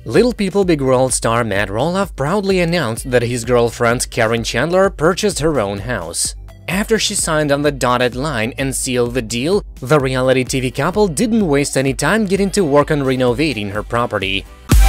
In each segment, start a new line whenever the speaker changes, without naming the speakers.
Little People Big World star Matt Roloff proudly announced that his girlfriend Karen Chandler purchased her own house. After she signed on the dotted line and sealed the deal, the reality TV couple didn't waste any time getting to work on renovating her property.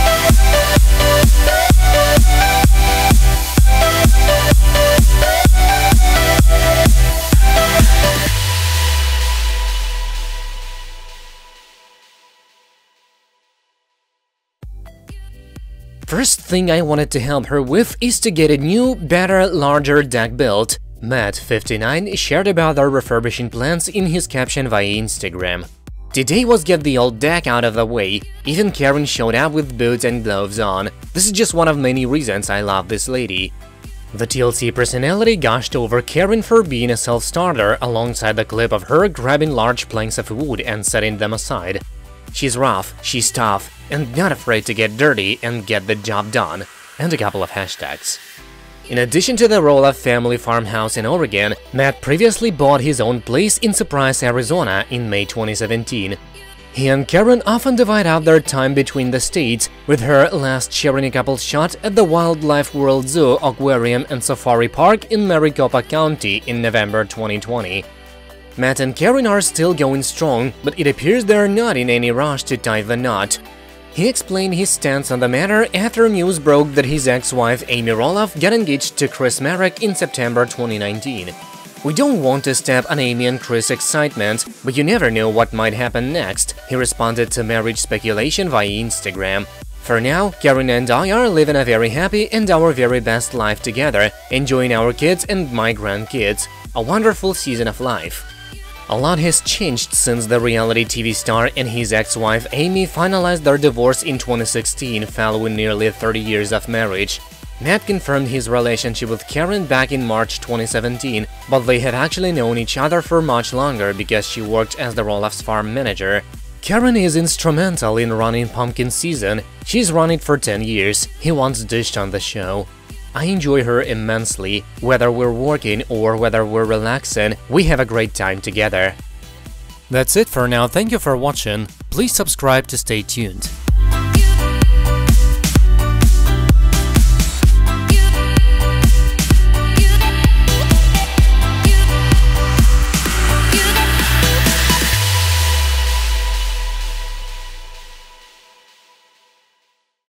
First thing I wanted to help her with is to get a new, better, larger deck built. Matt, 59, shared about their refurbishing plans in his caption via Instagram. Today was get the old deck out of the way. Even Karen showed up with boots and gloves on. This is just one of many reasons I love this lady. The TLC personality gushed over Karen for being a self-starter alongside the clip of her grabbing large planks of wood and setting them aside. She's rough, she's tough, and not afraid to get dirty and get the job done, and a couple of hashtags. In addition to the Roloff family farmhouse in Oregon, Matt previously bought his own place in Surprise, Arizona in May 2017. He and Karen often divide up their time between the states, with her last sharing a couple shot at the Wildlife World Zoo, Aquarium and Safari Park in Maricopa County in November 2020. Matt and Karen are still going strong, but it appears they are not in any rush to tie the knot. He explained his stance on the matter after news broke that his ex-wife Amy Roloff got engaged to Chris Marek in September 2019. "We don't want to step on Amy and Chris' excitement, but you never know what might happen next," he responded to marriage speculation via Instagram. "For now, Karen and I are living a very happy and our very best life together, enjoying our kids and my grandkids. A wonderful season of life." A lot has changed since the reality TV star and his ex-wife Amy finalized their divorce in 2016 following nearly 30 years of marriage. Matt confirmed his relationship with Karen back in March 2017, but they had actually known each other for much longer because she worked as the Roloff's farm manager. Karen is instrumental in running Pumpkin season. She's run it for 10 years. He once dished on the show. "I enjoy her immensely. Whether we're working or whether we're relaxing, we have a great time together." That's it for now. Thank you for watching. Please subscribe to stay tuned.